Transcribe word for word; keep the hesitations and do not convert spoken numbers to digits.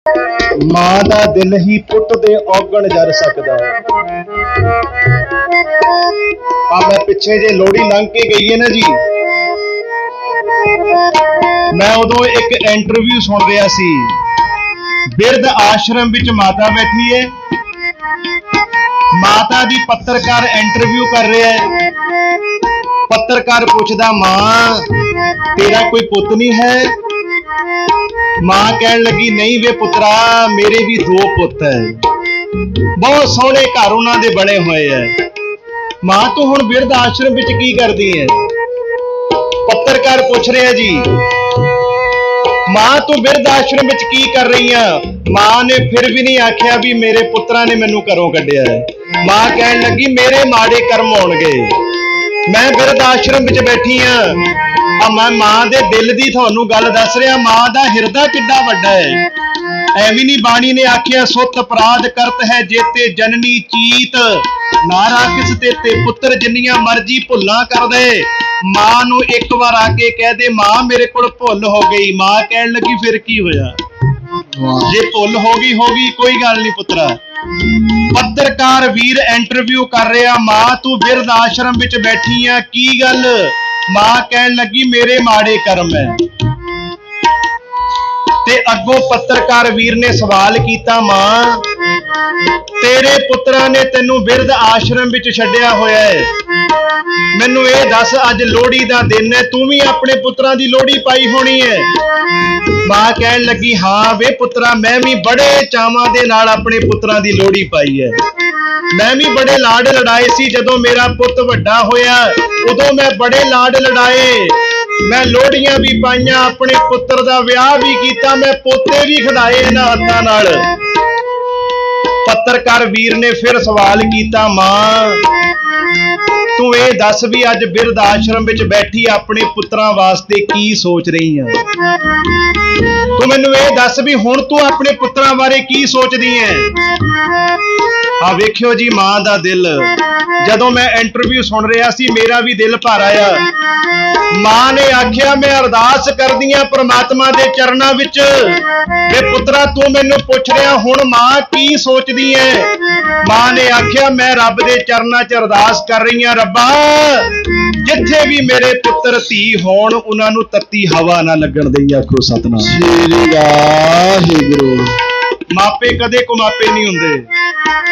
मां दा दिल ही पुट दे औगण जर सकदा। आ मैं पिछे जे लोहड़ी लंघ के गई है ना जी, मैं उदों एक इंटरव्यू सुन रहा सी। बिरध आश्रम विच माता बैठी है, माता दी पत्रकार इंटरव्यू कर रहा है। पत्रकार पूछदा, मां तेरा कोई पुत नहीं है? मां कहन लगी, नहीं वे पुत्रा, मेरे भी दो पुत है, बहुत सोहने घर उन्हां दे बने हुए है। मां तू हुण बिरध आश्रम विच की करदी है? पत्रकार पूछ रहा जी, मां तू बिरध आश्रम विच की कर रही है? मां ने फिर भी नहीं आख्या भी मेरे पुत्रा ने मैनू घरों कढिया है। मां कहन लगी, मेरे माड़े कर्म होणगे, मैं बिरध आश्रम विच बैठी हाँ। मैं मां दे दिल दी तुहानू गल दस रहा, मां दा हिरदा किड्डा वड्डा है। एवी नहीं बाणी ने आख्या, सुत अपराध करत है जेते जननी चीत, नारा किस तेते पुत्र जिन्नियां मर्जी भुल्लां कर दे। मां नू एक बार आके कह दे, मां मेरे कोल भुल हो गई। मां कहन लगी, फिर की होया, जे भुल हो गई हो गई, कोई गल नहीं पुत्रा। पत्रकार वीर इंटरव्यू कर रहा, मां तू बिरध आश्रम विच बैठी आ, की गल? मां कहन लगी, मेरे माड़े कर्म है। ते अगों पत्रकार वीर ने सवाल किया, मां तेरे पुत्रा ने तेनू बिरध आश्रम विच छड्डिया होया है, मैनू ये दस, अज लोहड़ी दा दिन है, तू भी अपने पुत्रा दी लोहड़ी पाई होनी है? मां कहन लगी, हाँ वे पुत्रा, मैं भी बड़े चावां दे नाल अपने पुत्रा दी लोहड़ी पाई है। मैं भी बड़े लाड लड़ाए सी, जदों मेरा पुत वड्डा होया उदों मैं बड़े लाड लड़ाए, मैं लोहड़ियां भी पाइयां, अपने पुत्र दा विआह भी कीता, मैं पोते भी खिडाए इन्हां हत्थां नाल। पत्रकार वीर ने फिर सवाल किया, मां तू ये दस भी अज बिरध आश्रम विच बैठी अपने पुत्रां वास्ते की सोच रही है? तू मैनू ये दस भी हुण तू अपने पुत्रां बारे की सोचदी है? हाँ वेखियो जी मां दा दिल। जदों मैं इंटरव्यू सुन रहा सी, मेरा भी दिल भर आया। मां ने आख्या, मैं अरदास करदी हां परमात्मा दे चरणां विच, वे पुत्रा तू मैनू पुछ रहा हुण मां की सोचदी है? मां ने आख्या, मैं रब दे चरणां च अरदास कर रही हां, रब्बा जिथे भी मेरे पुत्र धी होण उन्हां नू तत्ती हवा ना लगण देई। आखो सतनाम श्री वाहिगुरू। मापे कदे कुमापे नहीं हुंदे।